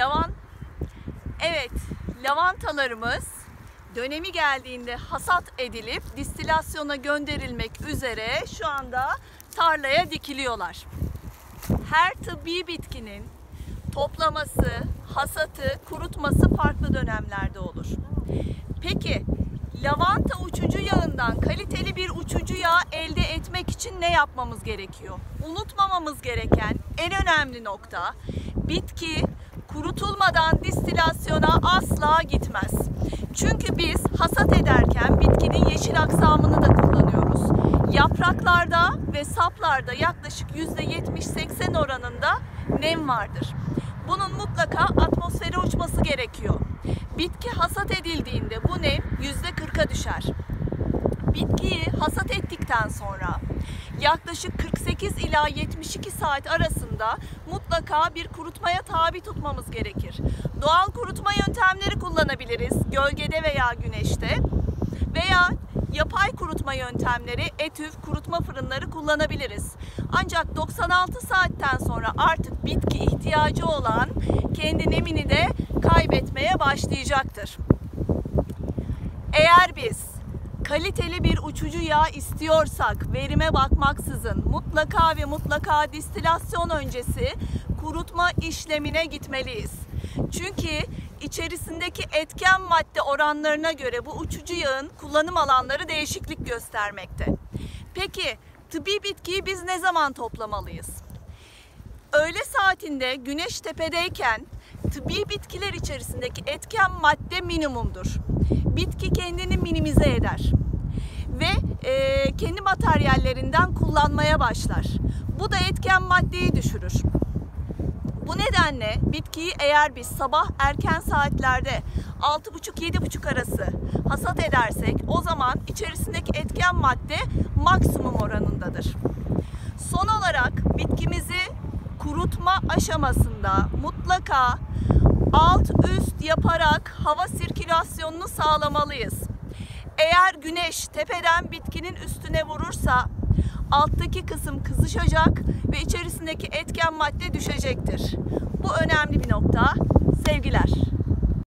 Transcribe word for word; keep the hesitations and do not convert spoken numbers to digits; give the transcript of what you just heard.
Lavan, evet, lavantalarımız dönemi geldiğinde hasat edilip distilasyona gönderilmek üzere şu anda tarlaya dikiliyorlar. Her tıbbi bitkinin toplaması, hasatı, kurutması farklı dönemlerde olur. Peki, lavanta uçucu yağından kaliteli bir uçucu yağ elde etmek için ne yapmamız gerekiyor? Unutmamamız gereken en önemli nokta, bitki kurutulmadan distilasyona asla gitmez. Çünkü biz hasat ederken bitkinin yeşil aksamını da kullanıyoruz. Yapraklarda ve saplarda yaklaşık yüzde yetmiş seksen oranında nem vardır. Bunun mutlaka atmosfere uçması gerekiyor. Bitki hasat edildiğinde bu nem yüzde kırka düşer. Bitkiyi hasat ettikten sonra yaklaşık kırk sekiz ila yetmiş iki saat arasında mutlaka bir kurutmaya tabi tutmamız gerekir. Doğal kurutma yöntemleri kullanabiliriz, gölgede veya güneşte, veya yapay kurutma yöntemleri, etüf, kurutma fırınları kullanabiliriz. Ancak doksan altı saatten sonra artık bitki ihtiyacı olan kendi nemini de kaybetmeye başlayacaktır. Eğer biz kaliteli bir uçucu yağ istiyorsak verime bakmaksızın mutlaka ve mutlaka distilasyon öncesi kurutma işlemine gitmeliyiz. Çünkü içerisindeki etken madde oranlarına göre bu uçucu yağın kullanım alanları değişiklik göstermekte. Peki tıbbi bitkiyi biz ne zaman toplamalıyız? Öğle saatinde güneş tepedeyken tıbbi bitkiler içerisindeki etken madde minimumdur. Bitki kendini minimize eder ve e, kendi materyallerinden kullanmaya başlar. Bu da etken maddeyi düşürür. Bu nedenle bitkiyi eğer biz sabah erken saatlerde altı buçuk yedi buçuk arası hasat edersek o zaman içerisindeki etken madde maksimum oranındadır. Son olarak bitkimizi kurutma aşamasında mutlaka alt üst yaparak hava sirkülasyonunu sağlamalıyız. Eğer güneş tepeden bitkinin üstüne vurursa alttaki kısım kızışacak ve içerisindeki etken madde düşecektir. Bu önemli bir nokta. Sevgiler.